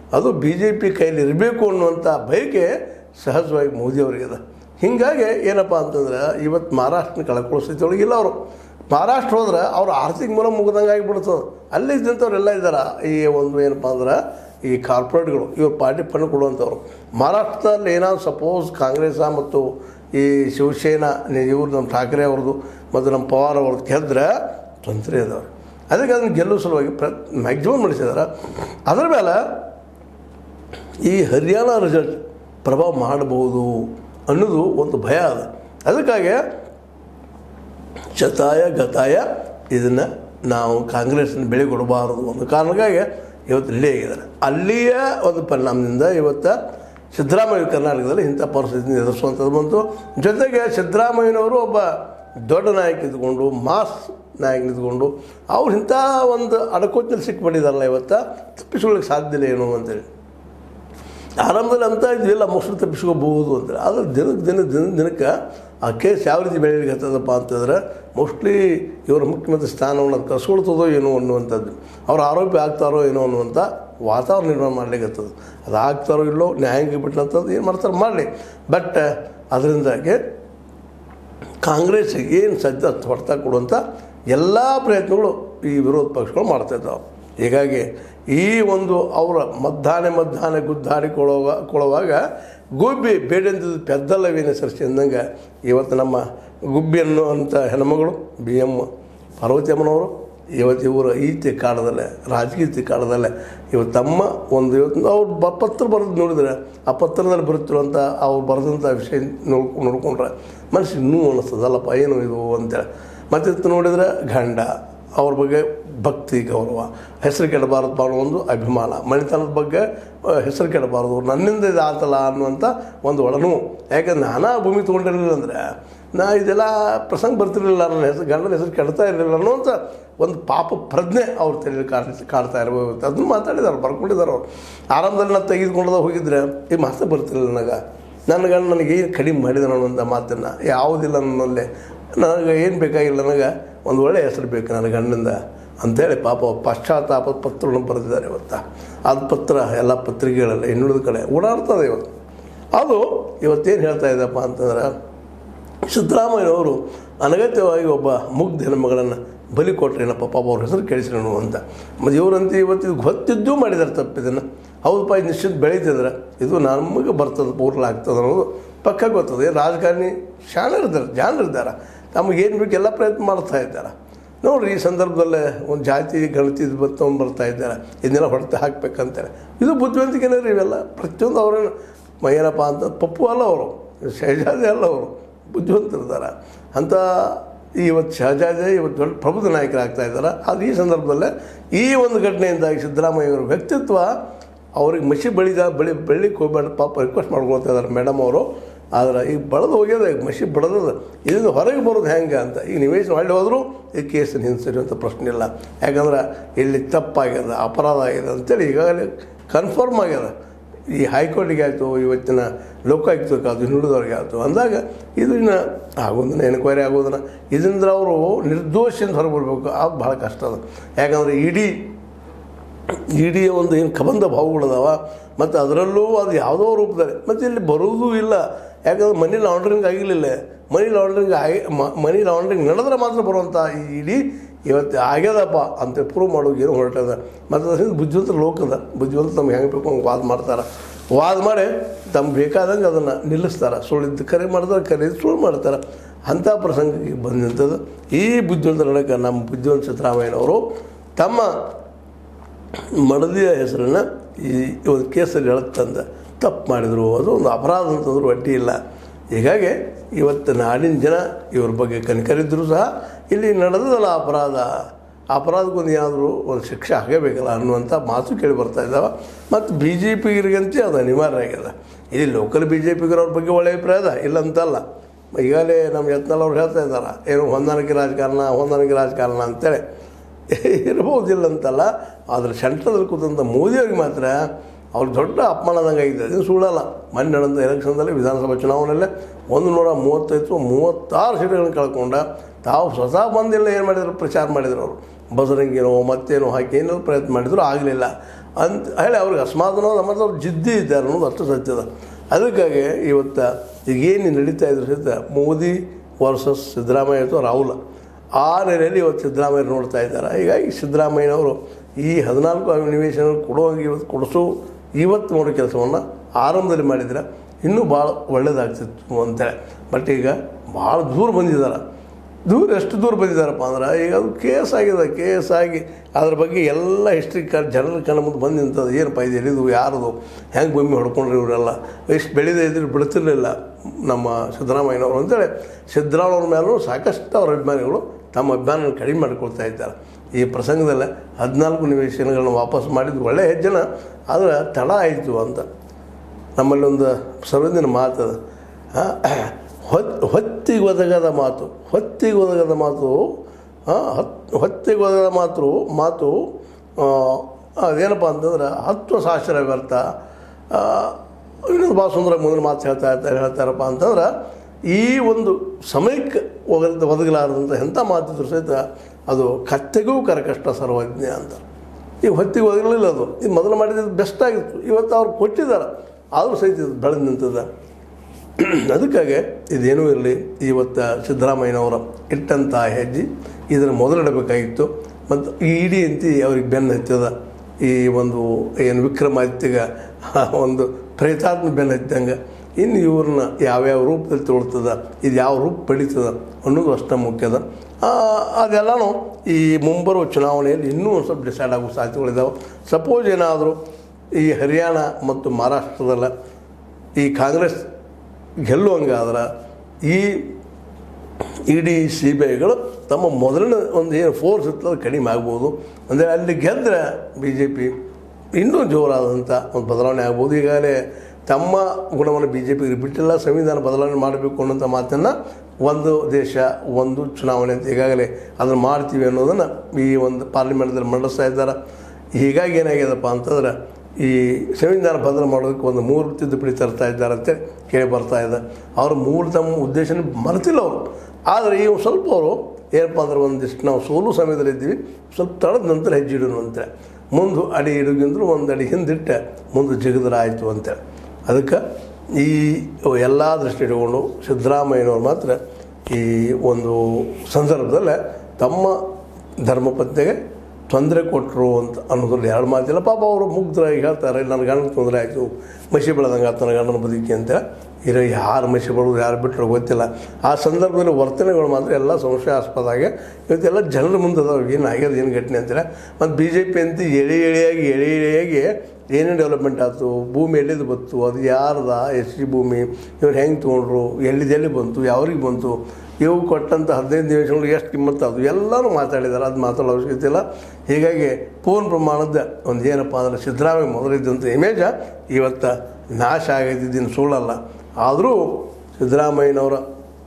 [SPEAKER 1] ಅದು ಬಿ ಜೆ ಪಿ ಕೈಲಿ ಇರಬೇಕು ಅನ್ನುವಂಥ ಬಯಕೆ ಸಹಜವಾಗಿ ಮೋದಿಯವರಿಗಿದೆ. ಹೀಗಾಗಿ ಏನಪ್ಪ ಅಂತಂದ್ರೆ ಇವತ್ತು ಮಹಾರಾಷ್ಟ್ರನ ಕಳ್ಕೊಳ್ಳೋ ಸ್ಥಿತಿ ಒಳಗಿಲ್ಲ ಅವರು. ಮಹಾರಾಷ್ಟ್ರ ಹೋದ್ರೆ ಅವ್ರ ಆರ್ಥಿಕ ಮೂಲ ಮುಗಿದಂಗೆ ಆಗಿಬಿಡ್ತದೆ. ಅಲ್ಲಿ ಇದ್ದಂಥವ್ರೆಲ್ಲ ಇದ್ದಾರೆ ಈ ಒಂದು ಏನಪ್ಪ ಅಂದ್ರೆ ಈ ಕಾರ್ಪೊರೇಟ್ಗಳು, ಇವ್ರು ಪಾರ್ಟಿ ಫಂಡ್ ಕೊಡುವಂಥವ್ರು. ಮಹಾರಾಷ್ಟ್ರದಲ್ಲಿ ಏನಾದ್ರು ಸಪೋಸ್ ಕಾಂಗ್ರೆಸ್ ಮತ್ತು ಈ ಶಿವಸೇನಾ ಇವ್ರು ನಮ್ಮ ಠಾಕ್ರೆ ಅವ್ರದ್ದು ಮತ್ತು ನಮ್ಮ ಪವಾರ್ ಅವ್ರದ್ದು ಗೆದ್ರೆ ತೊಂದರೆ ಇದಾವೆ. ಅದಕ್ಕೆ ಅದನ್ನು ಗೆಲ್ಲುವ ಸಲುವಾಗಿ ಮ್ಯಾಕ್ಸಿಮಮ್ ನಡೆಸಿದಾರೆ. ಅದರ ಮೇಲೆ ಈ ಹರಿಯಾಣ ರಿಸಲ್ಟ್ ಪ್ರಭಾವ ಮಾಡಬಹುದು ಅನ್ನೋದು ಒಂದು ಭಯ ಅದ. ಅದಕ್ಕಾಗಿ ಶತಾಯ ಗತಾಯ ಇದನ್ನು ನಾವು ಕಾಂಗ್ರೆಸ್ನ ಬೆಳೆ ಕೊಡಬಾರದು ಒಂದು ಕಾರಣಕ್ಕಾಗಿ ಇವತ್ತು ರೆಡಿ ಆಗಿದ್ದಾರೆ. ಅಲ್ಲಿಯ ಒಂದು ಪರಿಣಾಮದಿಂದ ಇವತ್ತು ಸಿದ್ದರಾಮಯ್ಯ ಕರ್ನಾಟಕದಲ್ಲಿ ಇಂಥ ಪರಿಸ್ಥಿತಿನ ಎದುರಿಸುವಂಥದ್ದು ಬಂತು. ಜೊತೆಗೆ ಸಿದ್ದರಾಮಯ್ಯನವರು ಒಬ್ಬ ದೊಡ್ಡ ನಾಯಕ ಇದ್ಕೊಂಡು ಮಾಸ್ ನಾಯಕ ನಿಂತ್ಕೊಂಡು ಅವ್ರು ಇಂಥ ಒಂದು ಅಡಕೋಚ್ನಲ್ಲಿ ಸಿಕ್ಕಿಬಿಟ್ಟಿದಾರಲ್ಲ, ಇವತ್ತು ತಪ್ಪಿಸ್ಕೊಳ್ಳಿಕ್ಕೆ ಸಾಧ್ಯ ಇಲ್ಲ ಏನು ಅಂತೇಳಿ. ಆರಂಭದಲ್ಲಿ ಅಂತ ಇದ್ವಿಲ್ಲ ಮೋಸ್ಟ್ಲಿ ತಪ್ಪಿಸ್ಕೋಬಹುದು ಅಂತೇಳಿ. ಆದರೆ ದಿನಕ್ಕೆ ಆ ಕೇಸ್ ಯಾವ ರೀತಿ ಬೆಳೀಲಿಕ್ಕೆ ಹತ್ತದಪ್ಪ ಅಂತಂದ್ರೆ ಮೋಸ್ಟ್ಲಿ ಇವರ ಮುಖ್ಯಮಂತ್ರಿ ಸ್ಥಾನವನ್ನು ಕಸ್ಕೊಳ್ತದೋ ಏನೋ ಅನ್ನುವಂಥದ್ದು, ಅವ್ರು ಆರೋಪಿ ಆಗ್ತಾರೋ ಏನೋ ಅನ್ನುವಂಥ ವಾತಾವರಣ ನಿರ್ಮಾಣ ಮಾಡಲಿಕ್ಕೆ ಹತ್ತದ. ಅದು ಆಗ್ತಾರೋ ಇಲ್ಲೋ ನ್ಯಾಯಾಂಗ ಬಿಟ್ಟಂಥದ್ದು ಏನು ಮಾಡ್ತಾರೆ ಮಾಡಲಿ. ಬಟ್ ಅದರಿಂದಾಗಿ ಕಾಂಗ್ರೆಸ್ಸಿಗೆ ಏನು ಸದ್ಯ ಹೊಡೆತ ಕೊಡುವಂಥ ಎಲ್ಲ ಪ್ರಯತ್ನಗಳು ಈ ವಿರೋಧ ಪಕ್ಷಗಳು ಮಾಡ್ತಾಯಿದ್ದಾವೆ. ಹೀಗಾಗಿ ಈ ಒಂದು ಅವರ ಮಧ್ಯಾಹ್ನ ಗುದ್ದಾಡಿ ಕೊಡುವಾಗ ಗುಬ್ಬಿ ಬೇಡಂತಿದ್ದು ಪೆದ್ದಲ್ಲವೇನೆ ಸರಿಸಿ ಅಂದಂಗೆ ಇವತ್ತು ನಮ್ಮ ಗುಬ್ಬಿ ಅನ್ನುವಂಥ ಹೆಣ್ಮಗಳು BM ಪಾರ್ವತಿ ಅಮ್ಮನವರು ಇವತ್ತು ಇವರು ಈ ಕಾಲದಲ್ಲೇ ರಾಜಕೀಯ ಕಾಲದಲ್ಲೇ ಇವತ್ತು ತಮ್ಮ ಒಂದು ಇವತ್ತು ಅವ್ರು ಪತ್ರ ಬರೆದು ನೋಡಿದ್ರೆ ಆ ಪತ್ರದಲ್ಲಿ ಬರುತ್ತಿರುವಂಥ ಅವ್ರು ಬರೆದಂಥ ವಿಷಯ ನೋಡ್ಕೊಂಡ್ರೆ ಮನಸ್ಸಿಗೆ ನೋವು ಅನ್ನಿಸ್ತದಲ್ಲಪ್ಪ ಏನು ಇದು ಅಂತೇಳಿ. ಮತ್ತು ನೋಡಿದ್ರೆ ಗಂಡ ಅವ್ರ ಬಗ್ಗೆ ಭಕ್ತಿ ಗೌರವ, ಹೆಸರು ಕೆಡಬಾರದು ಅನ್ನೋ ಒಂದು ಅಭಿಮಾನ, ಮನೆತನದ ಬಗ್ಗೆ ಹೆಸರು ಕೆಡಬಾರ್ದು, ನನ್ನಿಂದ ಇದು ಆತಲ್ಲ ಅನ್ನುವಂಥ ಒಂದು ಒಳನೋವು. ಯಾಕಂದ್ರೆ ನಾನಾ ಭೂಮಿ ತೊಗೊಂಡಿರಲಿಲ್ಲ ಅಂದರೆ ನಾ ಇದೆಲ್ಲ ಪ್ರಸಂಗ ಬರ್ತಿರಲಿಲ್ಲ, ನನ್ನ ಹೆಸರು ಗಂಡನ ಹೆಸರು ಕೆಡ್ತಾ ಇರಲಿಲ್ಲ ಅನ್ನೋಂಥ ಒಂದು ಪಾಪ ಪ್ರಜ್ಞೆ ಅವ್ರ ತಲೆಯಲ್ಲಿ ಕಾಡ್ತಾ ಇರಬೇಕು. ಅದನ್ನು ಮಾತಾಡಿದಾರೆ, ಬರ್ಕೊಂಡಿದ್ದಾರೆ ಅವ್ರು. ಆರಂಭದಲ್ಲಿ ನಾನು ತೆಗೆದುಕೊಂಡದಾಗ ಹೋಗಿದ್ರೆ ಈ ಮಾತು ಬರ್ತಿರಲಿಲ್ಲ ನನಗೆ, ನನ್ನ ಗಂಡ ನನಗೇನು ಕಡಿಮೆ ಮಾಡಿದ ಅನ್ನೋಂಥ ಮಾತನ್ನು ಯಾವುದಿಲ್ಲ ನನ್ನಲ್ಲಿ, ನನಗೆ ಏನು ಬೇಕಾಗಿಲ್ಲ, ನನಗೆ ಒಂದು ಒಳ್ಳೆಯ ಹೆಸರು ಬೇಕು ನನ್ನ ಗಂಡನಿಂದ ಅಂಥೇಳಿ ಪಾಪ ಪಶ್ಚಾತ್ತಾಪ ಪತ್ರವನ್ನು ಬರೆದಿದ್ದಾರೆ. ಇವತ್ತು ಅದು ಪತ್ರ ಎಲ್ಲ ಪತ್ರಿಕೆಗಳಲ್ಲಿ ಇನ್ನುಳಿದ ಕಡೆ ಓಡಾಡ್ತದೆ ಇವತ್ತು. ಅದು ಇವತ್ತೇನು ಹೇಳ್ತಾ ಇದ್ದಪ್ಪ ಅಂತಂದ್ರೆ ಸಿದ್ದರಾಮಯ್ಯನವರು ಅನಗತ್ಯವಾಗಿ ಒಬ್ಬ ಮುಗ್ಧ ಹೆಣ್ಮಗಳನ್ನು ಬಲಿ ಕೊಟ್ರೇನಪ್ಪ ಪಾಪ ಅವ್ರ ಹೆಸರು ಕೇಳಿಸ್ರೇನು ಅಂತ. ಮತ್ತು ಇವರಂತೆ ಇವತ್ತು ಇದು ಗೊತ್ತಿದ್ದೂ ಮಾಡಿದ್ದಾರೆ ತಪ್ಪಿದನ್ನು. ಹೌದಪ್ಪ ಇದು ನಿಶ್ಚಿತ ಬೆಳೀತಿದ್ರೆ ಇದು ನಮಗೆ ಬರ್ತದೆ ಪೂರ್ಲಾಗ್ತದೆ ಅನ್ನೋದು ಪಕ್ಕ ಗೊತ್ತದೆ. ರಾಜಕಾರಣಿ ಜಾಣರಿದ್ದಾರೆ, ನಮಗೇನು ಬೇಕು ಎಲ್ಲ ಪ್ರಯತ್ನ ಮಾಡ್ತಾ ಇದ್ದಾರೆ. ನೋಡಿರಿ ಈ ಸಂದರ್ಭದಲ್ಲೇ ಒಂದು ಜಾತಿ ಗಣತಿ ತೊಗೊಂಡು ಬರ್ತಾ ಇದ್ದಾರೆ, ಇದನ್ನೆಲ್ಲ ಹೊಡೆತ ಹಾಕ್ಬೇಕಂತೇಳಿ. ಇದು ಬುದ್ಧಿವಂತಿಕೆನೇ ರೀ ಇವೆಲ್ಲ. ಪ್ರತಿಯೊಂದು ಅವ್ರೇನು ಏನಪ್ಪ ಅಂತ ಪಪ್ಪು ಅಲ್ಲ ಅವರು, ಶಹಜಾದೆ ಅಲ್ಲ ಅವರು, ಬುದ್ಧಿವಂತರಿದ್ದಾರೆ. ಅಂಥ ಇವತ್ತು ಶಹಜಾದೆ ಇವತ್ತು ದೊಡ್ಡ ಪ್ರಬುದ್ಧ ನಾಯಕರಾಗ್ತಾ ಇದ್ದಾರೆ. ಅದು ಈ ಸಂದರ್ಭದಲ್ಲೇ ಈ ಒಂದು ಘಟನೆಯಿಂದಾಗಿ ಸಿದ್ದರಾಮಯ್ಯವರ ವ್ಯಕ್ತಿತ್ವ ಅವ್ರಿಗೆ ಮಸಿ ಬೆಳಿಕ್ಕೆ ಹೋಗ್ಬೇಡ ಪಾಪ ರಿಕ್ವೆಸ್ಟ್ ಮಾಡ್ಕೊಳ್ತಾ ಇದ್ದಾರೆ ಮೇಡಮ್ ಅವರು. ಆದರೆ ಈಗ ಬಳದು ಹೋಗ್ಯದ, ಈಗ ಮಸಿ ಬಡದದ, ಇದರಿಂದ ಹೊರಗೆ ಬರೋದು ಹೆಂಗೆ ಅಂತ. ಈಗ ನಿವೇಶನ ಹೊಳ್ಳಿ ಹೋದರೂ ಈ ಕೇಸನ್ನು ಹಿಂಸರಿಯುವಂಥ ಪ್ರಶ್ನೆ ಇಲ್ಲ. ಯಾಕಂದ್ರೆ ಇಲ್ಲಿ ತಪ್ಪಾಗ್ಯದ, ಅಪರಾಧ ಆಗಿದೆ ಅಂತೇಳಿ ಈಗಾಗಲೇ ಕನ್ಫರ್ಮ್ ಆಗ್ಯದ. ಈ ಹೈಕೋರ್ಟಿಗೆ ಆಯಿತು, ಇವತ್ತಿನ ಲೋಕಾಯುಕ್ತಕ್ಕೆ ಆಯಿತು, ಹಿಂದುಳಿದವ್ರಿಗೆ ಆಯಿತು ಅಂದಾಗ ಇದು ಇನ್ನು ಆಗೋದನ್ನ ಎನ್ಕ್ವೈರಿ ಆಗೋದನ್ನ ಇದರಿಂದ ಅವರು ನಿರ್ದೋಷಿಯಿಂದ ಹೊರಬರ್ಬೇಕು. ಅದು ಭಾಳ ಕಷ್ಟ ಅದ. ಯಾಕಂದರೆ ಇಡೀ ಒಂದು ಏನು ಕಬಂಧ ಭಾವಗಳದಾವ, ಮತ್ತು ಅದರಲ್ಲೂ ಅದು ಯಾವುದೋ ರೂಪದಲ್ಲಿ ಮತ್ತು ಇಲ್ಲಿ ಬರೋದೂ ಇಲ್ಲ. ಯಾಕಂದ್ರೆ ಮನಿ ಲಾಂಡ್ರಿಂಗ್ ಆಗಿರಲಿಲ್ಲ. ಮನಿ ಲಾಂಡ್ರಿಂಗ್ ನಡೆದ್ರೆ ಮಾತ್ರ ಬರುವಂಥ ಈ ಇಡೀ ಇವತ್ತು ಆಗ್ಯದಪ್ಪ ಅಂತ ಪ್ರೂವ್ ಮಾಡೋಕೆ ಏನೋ ಹೊರಟದ. ಮತ್ತು ಅದರಿಂದ ಬುದ್ಧಿವಂತ ಲೋಕದ ಬುದ್ಧಿವಂತ ನಮ್ಗೆ ಹೆಂಗೆ ಬೇಕು ಹಂಗೆ ವಾದ ಮಾಡ್ತಾರೆ. ವಾದ ಮಾಡಿ ತಮ್ಗೆ ಬೇಕಾದಂಗೆ ಅದನ್ನು ನಿಲ್ಲಿಸ್ತಾರೆ. ಸುಳ್ಳಿದ್ದು ಕರೆ ಮಾಡ್ತಾರೆ, ಕರೆದು ಸುಳ್ಳು ಮಾಡ್ತಾರೆ. ಅಂಥ ಪ್ರಸಂಗಕ್ಕೆ ಬಂದಂಥದ್ದು ಈ ಬುದ್ಧಿವಂತ ನಡಕ ನಮ್ಮ ಬುದ್ಧಿವಂತ ಸಿದ್ದರಾಮಯ್ಯನವರು ತಮ್ಮ ಮಡದಿಯ ಹೆಸರನ್ನು ಈ ಒಂದು ಕೇಸಲ್ಲಿ ಎಳತ್ತಂದ ತಪ್ಪು ಮಾಡಿದರು. ಅದು ಒಂದು ಅಪರಾಧ ಅಂತಂದ್ರು ಅಡ್ಡಿ ಇಲ್ಲ. ಹೀಗಾಗಿ ಇವತ್ತು ನಾಡಿನ ಜನ ಇವ್ರ ಬಗ್ಗೆ ಕನಿಕರಿದ್ದರೂ ಸಹ ಇಲ್ಲಿ ನಡೆದಲ್ಲ ಅಪರಾಧಕ್ಕೊಂದು ಏನಾದರೂ ಒಂದು ಶಿಕ್ಷೆ ಆಗಬೇಕಲ್ಲ ಅನ್ನುವಂಥ ಮಾತು ಕೇಳಿ ಬರ್ತಾ ಇದ್ದಾವೆ. ಮತ್ತು BJPಗರಿಗಂತೂ ಅದು ಅನಿವಾರ್ಯ ಆಗ್ಯದ. ಇಲ್ಲಿ ಲೋಕಲ್ BJPಗರವ್ರ ಬಗ್ಗೆ ಒಳ್ಳೆಯ ಅಭಿಪ್ರಾಯ ಅದ, ಇಲ್ಲ. ಈಗಾಗಲೇ ನಮ್ಮ ಯತ್ನಾಳ್ ಅವ್ರು ಹೇಳ್ತಾ ಇದ್ದಾರೆ, ಏನು ಹೊಂದಾಣಿಕೆ ರಾಜಕಾರಣ ಅಂತೇಳಿ. ಇರ್ಬೋದಿಲ್ಲ ಅಂತಲ್ಲ, ಆದರೆ ಸೆಂಟ್ರದಲ್ಲಿ ಕೂತಂಥ ಮೋದಿಯವ್ರಿಗೆ ಮಾತ್ರ ಅವ್ರು ದೊಡ್ಡ ಅಪಮಾನದಂಗೆ ಆಗಿದೆ. ಇದು ಸುಳ್ಳಲ್ಲ. ಮೊನ್ನೆ ನಡೆದ ಎಲೆಕ್ಷನ್ದಲ್ಲಿ ವಿಧಾನಸಭಾ ಚುನಾವಣೆಯಲ್ಲೇ 135-136 ಸೀಟ್ಗಳನ್ನು ಕಳ್ಕೊಂಡ ತಾವು ಸ್ವತಃ ಬಂದಿಲ್ಲ. ಏನು ಮಾಡಿದ್ರು? ಪ್ರಚಾರ ಮಾಡಿದ್ರು ಅವರು. ಬಜರಂಗಿನೋ ಮತ್ತೇನೋ ಹಾಕಿ ಏನಾದ್ರು ಪ್ರಯತ್ನ ಮಾಡಿದ್ರು, ಆಗಲಿಲ್ಲ. ಅಂತ ಹೇಳಿ ಅವ್ರಿಗೆ ಅಸಮಾಧಾನ ಮತ್ತು ಅವ್ರು ಜಿದ್ದಿ ಇದ್ದಾರೆ ಅನ್ನೋದು ಅಷ್ಟು ಸತ್ಯದ. ಅದಕ್ಕಾಗಿ ಇವತ್ತು ಈಗೇನು ನಡೀತಾ ಇದ್ರು ಸಹಿತ ಮೋದಿ ವರ್ಸಸ್ ಸಿದ್ದರಾಮಯ್ಯ ಅಥವಾ ರಾಹುಲ್ ಆ ನೆಲೆಯಲ್ಲಿ ಇವತ್ತು ಸಿದ್ದರಾಮಯ್ಯ ನೋಡ್ತಾ ಇದ್ದಾರೆ. ಹೀಗಾಗಿ ಸಿದ್ದರಾಮಯ್ಯನವರು ಈ 14 ನಿವೇಶನ ಕೊಡುವಂಗೆ ಇವತ್ತು ಮಾಡೋ ಕೆಲಸವನ್ನು ಆರಂಭದಲ್ಲಿ ಮಾಡಿದ್ರೆ ಇನ್ನೂ ಭಾಳ ಒಳ್ಳೆಯದಾಗ್ತಿತ್ತು ಅಂತೇಳಿ. ಬಟ್ ಈಗ ಭಾಳ ದೂರ ಬಂದಿದ್ದಾರೆ. ಎಷ್ಟು ದೂರ ಬಂದಿದ್ದಾರಪ್ಪ ಅಂದ್ರೆ ಈಗ ಅದು ಕೇಸ್ ಆಗಿದೆ. ಕೇಸ್ ಆಗಿ ಅದ್ರ ಬಗ್ಗೆ ಎಲ್ಲ ಹಿಸ್ಟ್ರಿ ಜನರ ಕಣ್ಣ ಮುಂದೆ ಬಂದು ನಿಂತದ್ದು. ಏನಪ್ಪ ಇದು ಎಲ್ಲಿದು ಯಾರದು ಹೆಂಗೆ ಭೂಮಿ ಹೊಡ್ಕೊಂಡ್ರಿ ಇವರೆಲ್ಲ ಎಷ್ಟು ಬೆಳೆದೇ ಇದ್ರೆ ಬಿಡ್ತಿರ್ಲಿಲ್ಲ ನಮ್ಮ ಸಿದ್ದರಾಮಯ್ಯನವರು ಅಂತೇಳಿ ಸಿದ್ದರಾಮಯ್ಯವ್ರ ಮೇಲೂ ಸಾಕಷ್ಟು ಅವ್ರ ಅಭಿಮಾನಿಗಳು ತಮ್ಮ ಅಭಿಮಾನ ಕಡಿಮೆ ಮಾಡ್ಕೊಳ್ತಾ ಇದ್ದಾರೆ. ಈ ಪ್ರಸಂಗದಲ್ಲೇ 14 ನಿವೇಶನಗಳನ್ನ ವಾಪಸ್ ಮಾಡಿದ್ದು ಒಳ್ಳೆಯ ಹೆಜ್ಜೆನ, ಆದರೆ ತಡ ಆಯಿತು ಅಂತ. ನಮ್ಮಲ್ಲಿ ಒಂದು ಸರ್ವದಿನ ಮಾತದ, ಹೊತ್ತಿಗೆ ಒದಗದ ಮಾತು ಅದೇನಪ್ಪ ಅಂತಂದ್ರೆ 10 ಶಾಸ್ತ್ರ ವ್ಯರ್ಥ. ಇನ್ನೊಂದು ಭಾಳ ಸುಂದರ ಮುಂದಿನ ಮಾತು ಹೇಳ್ತಾರಪ್ಪ ಅಂತಂದ್ರೆ ಈ ಒಂದು ಸಮಯಕ್ಕೆ ಒದಗಲಾರದಂಥ ಎಂಥ ಮಾತಿದ್ರು ಸಹಿತ ಅದು ಕತ್ತೆಗೂ ಕರಕಷ್ಟ ಸರ್ವಜ್ಞ ಅಂತ. ಈಗ ಹೊತ್ತಿಗೆ ಒದಗಲಿಲ್ಲ, ಅದು ಇದು ಮೊದಲು ಮಾಡಿದ್ದು ಬೆಸ್ಟ್ ಆಗಿತ್ತು. ಇವತ್ತು ಅವ್ರು ಕೊಟ್ಟಿದ್ದಾರೆ, ಆದರೂ ಸಹಿತ ಇದು ಬೆಳೆದು ನಿಂತದ. ಅದಕ್ಕಾಗಿ ಇದೇನೂ ಇರಲಿ, ಇವತ್ತು ಸಿದ್ದರಾಮಯ್ಯನವರ ಇಟ್ಟಂಥ ಹೆಜ್ಜೆ ಇದನ್ನು ಮೊದಲಿಡಬೇಕಾಗಿತ್ತು. ಮತ್ತು ಈ ಇಡೀ ಅಂತಿ ಅವ್ರಿಗೆ ಬೆನ್ನು ಹತ್ತದ. ಈ ಒಂದು ಏನು ವಿಕ್ರಮಾದಿತ್ಯಗ ಒಂದು ಪ್ರೇತಾತ್ಮ ಬೆನ್ನು ಹತ್ತಂಗೆ ಇನ್ನು ಇವ್ರನ್ನ ಯಾವ್ಯಾವ ರೂಪದಲ್ಲಿ ತೊಗೊಳ್ತದ, ಇದು ಯಾವ ರೂಪ ಪಡೀತದ ಅನ್ನೋದು ಅಷ್ಟೇ ಮುಖ್ಯದ. ಅದೆಲ್ಲನೂ ಈ ಮುಂಬರುವ ಚುನಾವಣೆಯಲ್ಲಿ ಇನ್ನೂ ಒಂದು ಸ್ವಲ್ಪ ಡಿಸೈಡ್ ಆಗೋ ಸಾಧ್ಯತೆಗಳಿದ್ದಾವೆ. ಸಪೋಸ್ ಏನಾದರೂ ಈ ಹರಿಯಾಣ ಮತ್ತು ಮಹಾರಾಷ್ಟ್ರದಲ್ಲ ಈ ಕಾಂಗ್ರೆಸ್ ಗೆಲ್ಲುವಂಗಾದ್ರೆ ಈ ಇಡೀ CBIಗಳು ತಮ್ಮ ಮೊದಲನೇ ಒಂದು ಏನು ಫೋರ್ಸ್ ಇರ್ತದೆ ಕಡಿಮೆ ಆಗ್ಬೋದು. ಅಂದರೆ ಅಲ್ಲಿ ಗೆದ್ದರೆ BJP ಇನ್ನೂ ಜೋರಾದಂಥ ಒಂದು ಬದಲಾವಣೆ ಆಗ್ಬೋದು. ಈಗಾಗಲೇ ತಮ್ಮ ಗುಣವನ್ನು BJPಗೆ ಬಿಟ್ಟಿಲ್ಲ, ಸಂವಿಧಾನ ಬದಲಾವಣೆ ಮಾಡಬೇಕು ಅನ್ನೋಂಥ ಮಾತನ್ನು ಒಂದು ದೇಶ ಒಂದು ಚುನಾವಣೆ ಅಂತ ಈಗಾಗಲೇ ಅದನ್ನು ಮಾಡ್ತೀವಿ ಅನ್ನೋದನ್ನು ಈ ಒಂದು ಪಾರ್ಲಿಮೆಂಟ್ದಲ್ಲಿ ಮಂಡಿಸ್ತಾ ಇದ್ದಾರೆ. ಹೀಗಾಗಿ ಏನಾಗ್ಯದಪ್ಪ ಅಂತಂದ್ರೆ ಈ ಸಂವಿಧಾನ ಬದಲು ಮಾಡೋದಕ್ಕೆ ಒಂದು 3 ತಿದ್ದುಪಡಿ ತರ್ತಾ ಇದ್ದಾರೆ ಅಂತೇಳಿ ಕೇಳಿ ಬರ್ತಾ ಇದೆ. ಅವರು ತಮ್ಮ ಉದ್ದೇಶನ ಮರೆತಿಲ್ಲ ಅವರು. ಆದರೆ ಈಗ ಸ್ವಲ್ಪ ಅವರು ಏನಪ್ಪ ಅಂದ್ರೆ ಒಂದಿಷ್ಟು ನಾವು ಸೋಲು ಸಮಯದಲ್ಲಿದ್ದೀವಿ, ಸ್ವಲ್ಪ ತಳದ ನಂತರ ಹೆಜ್ಜೆ ಇಡೋಣ ಅಂತೇಳಿ ಮುಂದೆ ಅಡಿ ಇಡೋಗಿಂದ್ರು ಒಂದು ಅಡಿ ಹಿಂದಿಟ್ಟೆ ಮುಂದೆ ಜಿಗಿದ್ರೆ ಆಯಿತು ಅಂತೇಳಿ. ಅದಕ್ಕೆ ಈ ಎಲ್ಲ ದೃಷ್ಟಿ ಇಟ್ಕೊಂಡು ಸಿದ್ದರಾಮಯ್ಯನವ್ರು ಮಾತ್ರ ಈ ಒಂದು ಸಂದರ್ಭದಲ್ಲೇ ತಮ್ಮ ಧರ್ಮಪತ್ನಿಗೆ ತೊಂದರೆ ಕೊಟ್ಟರು ಅಂತ ಅನ್ನೋದ್ರಲ್ಲಿ ಎರಡು ಮಾತಿಲ್ಲ. ಪಾಪ ಅವರು ಮುಗ್ಧರಾಗಿ ಹೇಳ್ತಾರೆ, ನನ್ನ ಗಂಡನ ತೊಂದರೆ ಆಯಿತು, ಮಸಿ ಬೆಳೆದಂಗೆ ಆಯ್ತು ನನ್ನ ಗಂಡನ ಬದುಕಿ ಅಂತೇಳಿ. ಇರೋ ಯಾರು ಮಸಿ ಬೆಳೆದು ಯಾರು ಬಿಟ್ಟರು ಗೊತ್ತಿಲ್ಲ. ಆ ಸಂದರ್ಭದಲ್ಲಿ ವರ್ತನೆಗಳು ಮಾತ್ರ ಎಲ್ಲ ಸಂಶಯಾಸ್ಪದ ಆಗಿ ಇವತ್ತೆಲ್ಲ ಜನರ ಮುಂದೆ ಅದಾವ ಏನು ಆಗ್ಯದ ಏನು ಘಟನೆ ಅಂತೇಳಿ. ಮತ್ತು BJP ಅಂತ ಎಳೆಯಾಗಿ ಏನೇನು ಡೆವಲಪ್ಮೆಂಟ್ ಆಯ್ತು, ಭೂಮಿ ಎಲ್ಲಿದು ಬಂತು, ಅದು ಯಾರ್ದ SC ಭೂಮಿ, ಇವ್ರು ಹೆಂಗೆ ತೊಗೊಂಡ್ರು, ಎಲ್ಲಿ ಬಂತು, ಯಾವ್ರಿಗೆ ಬಂತು, ಇವು ಕೊಟ್ಟಂಥ 15 ನಿವೇಶನಗಳು ಎಷ್ಟು ಕಿಮ್ಮತ್ತು ಅದು ಎಲ್ಲನೂ ಮಾತಾಡಿದ್ದಾರೆ. ಅದು ಮಾತಾಡೋ ಅವಶ್ಯಕತೆ ಇಲ್ಲ. ಹೀಗಾಗಿ ಪೂರ್ಣ ಪ್ರಮಾಣದ ಒಂದು ಏನಪ್ಪ ಅಂದರೆ ಸಿದ್ದರಾಮಯ್ಯ ಮೊದಲಿದ್ದಂಥ ಇಮೇಜ ಇವತ್ತು ನಾಶ ಆಗೈತಿದ್ದೀನಿ ಸುಳ್ಳಲ್ಲ. ಆದರೂ ಸಿದ್ದರಾಮಯ್ಯನವರ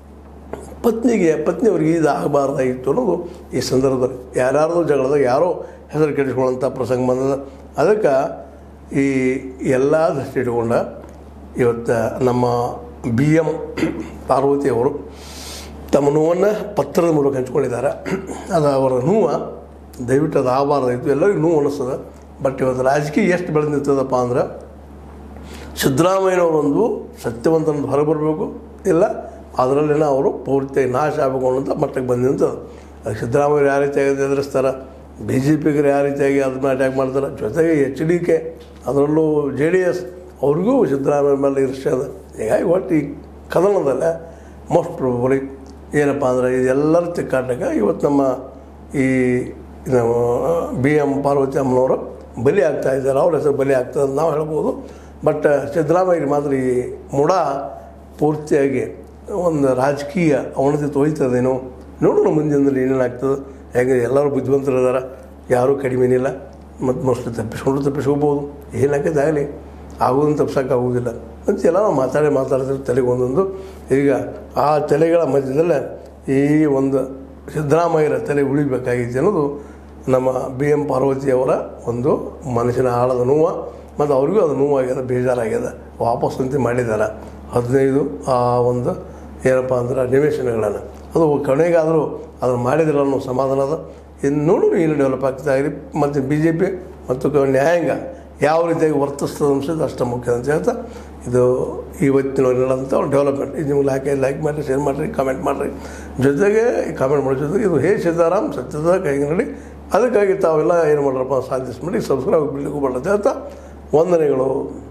[SPEAKER 1] ಪತ್ನಿಯವ್ರಿಗೆ ಇದು ಆಗಬಾರ್ದಾಗಿತ್ತು ಅನ್ನೋದು ಈ ಸಂದರ್ಭದಲ್ಲಿ ಯಾರ್ಯಾರ್ದು ಜಗಳದಾಗ ಯಾರೋ ಹೆಸರು ಕೆಡಿಸ್ಕೊಳ್ಳೋಂಥ ಪ್ರಸಂಗ ಬಂದದ. ಅದಕ್ಕೆ ಈ ಎಲ್ಲ ದೃಷ್ಟಿ ಇಟ್ಕೊಂಡ ಇವತ್ತು ನಮ್ಮ BM ಪಾರ್ವತಿಯವರು ತಮ್ಮ ನೋವನ್ನು ಪತ್ರದ ಮೂಲಕ ಹಂಚ್ಕೊಂಡಿದ್ದಾರೆ. ಅದು ಅವರ ನೋವು ದಯವಿಟ್ಟು ಅದು ಆಗಬಾರ್ದಾಯಿತು, ಎಲ್ಲರಿಗೂ ನೋವು ಅನ್ನಿಸ್ತದೆ. ಬಟ್ ಇವತ್ತು ರಾಜಕೀಯ ಎಷ್ಟು ಬೆಳೆದು ನಿಂತದಪ್ಪ ಅಂದ್ರೆ ಸಿದ್ದರಾಮಯ್ಯನವರೊಂದು ಸತ್ಯವಂತನದು ಹೊರಬರಬೇಕು, ಇಲ್ಲ ಅದರಲ್ಲಿನ ಅವರು ಪೂರ್ತಿಯಾಗಿ ನಾಶ ಆಗಬೇಕು ಅನ್ನೋಂಥ ಮಟ್ಟಕ್ಕೆ ಬಂದು ನಿಂತದ್ದು. ಅದಕ್ಕೆ ಸಿದ್ದರಾಮಯ್ಯ ಯಾವ ರೀತಿಯಾಗಿ ಎದುರಿಸ್ತಾರೆ, BJPಗರು ಯಾವ ರೀತಿಯಾಗಿ ಅದನ್ನ ಅಟ್ಯಾಕ್ ಮಾಡ್ತಾರೆ, ಜೊತೆಗೆ HDK ಅದರಲ್ಲೂ JDS ಅವ್ರಿಗೂ ಸಿದ್ದರಾಮಯ್ಯ ಮೇಲೆ ಇರಿಸೋದು. ಹೀಗಾಗಿ ಒಟ್ಟು ಈ ಕದನದಲ್ಲೇ ಮೋಸ್ಟ್ ಪ್ರೊಬಬಲಿ ಏನಪ್ಪ ಅಂದರೆ ಇದೆಲ್ಲರ ತಿಕ್ಕಾಟಕ್ಕೆ ಇವತ್ತು ನಮ್ಮ ಈ BM ಪಾರ್ವತಿ ಅಮ್ಮನವರು ಬಲಿ ಆಗ್ತಾ ಇದ್ದಾರೆ. ಅವ್ರ ಹೆಸರು ಬಲಿ ಆಗ್ತದೆ ಅಂತ ನಾವು ಹೇಳ್ಬೋದು. ಬಟ್ ಸಿದ್ದರಾಮಯ್ಯ ಮಾತ್ರ ಈ ಮುಡ ಪೂರ್ತಿಯಾಗಿ ಒಂದು ರಾಜಕೀಯ ಅವನತಿ ತೊಯ್ತದೇನೋ ನೋಡೋಣ ಮುಂದಿನಲ್ಲಿ ಏನೇನಾಗ್ತದೆ. ಹೇಗೆ ಎಲ್ಲರೂ ಬುದ್ಧಿವಂತರಿದ್ದಾರೆ, ಯಾರೂ ಕಡಿಮೆನಿಲ್ಲ. ಮತ್ತು ಮೋಸ್ಟ್ಲಿ ತಪ್ಪಿಸ್ಕೋಬೋದು, ಏನಾಗ್ತದೆ ಆಗಲಿ, ಆಗೋದನ್ನು ತಪ್ಪಿಸೋಕ್ಕಾಗೋದಿಲ್ಲ ಅಂತ ಎಲ್ಲ ನಾವು ಮಾತಾಡ್ತಿರ್ತೀವಿ ತಲೆಗೆ ಒಂದೊಂದು. ಈಗ ಆ ತಲೆಗಳ ಮಧ್ಯದಲ್ಲೇ ಈ ಒಂದು ಸಿದ್ದರಾಮಯ್ಯರ ತಲೆ ಉಳಿಬೇಕಾಗಿತ್ತು ಅನ್ನೋದು ನಮ್ಮ BM ಪಾರ್ವತಿಯವರ ಒಂದು ಮನಸ್ಸಿನ ಆಳದ ನೋವು. ಮತ್ತು ಅವ್ರಿಗೂ ಅದು ನೋವಾಗ್ಯದ, ಬೇಜಾರಾಗ್ಯದ. ವಾಪಸ್ಸಂತೆ ಮಾಡಿದ್ದಾರೆ 15 ಆ ಒಂದು ಏನಪ್ಪ ಅಂದ್ರೆ ನಿವೇಶನಗಳನ್ನು. ಅದು ಕೊನೆಗಾದರೂ ಅದನ್ನು ಮಾಡಿದಿಲ್ಲ ಅನ್ನೋ ಸಮಾಧಾನ ಅದ. ಇನ್ನು ನೋಡು ಇಲ್ಲಿ ಡೆವಲಪ್ ಆಗ್ತಾ ಇರಿ. ಮತ್ತು BJP ಮತ್ತು ನ್ಯಾಯಾಂಗ ಯಾವ ರೀತಿಯಾಗಿ ವರ್ತಿಸ್ತದೆ ಅನಿಸೋದು ಅಷ್ಟು ಮುಖ್ಯ ಅಂತ ಹೇಳ್ತಾ ಇದು ಇವತ್ತಿನಂಥ ಡೆವಲಪ್ಮೆಂಟ್. ಇದು ನೀವು ಲೈಕ್ ಮಾಡಿರಿ, ಶೇರ್ ಮಾಡಿರಿ, ಕಾಮೆಂಟ್ ಮಾಡಿರಿ. ಜೊತೆಗೆ ಕಾಮೆಂಟ್ ಮಾಡೋ ಜೊತೆಗೆ ಇದು ಹೇ ಸೀತಾರಾಮ್ ಸತ್ಯದ ಕೈಗಿನಡಿ, ಅದಕ್ಕಾಗಿ ತಾವೆಲ್ಲ ಏನು ಮಾಡ್ರಪ್ಪ ಸಾಧಿಸಿ ಮಾಡಿ ಸಬ್ಸ್ಕ್ರೈಬ್ ಬಿಡ್ಲಿಕ್ಕೂ ಅಂತ ಹೇಳ್ತಾ ವಂದನೆಗಳು.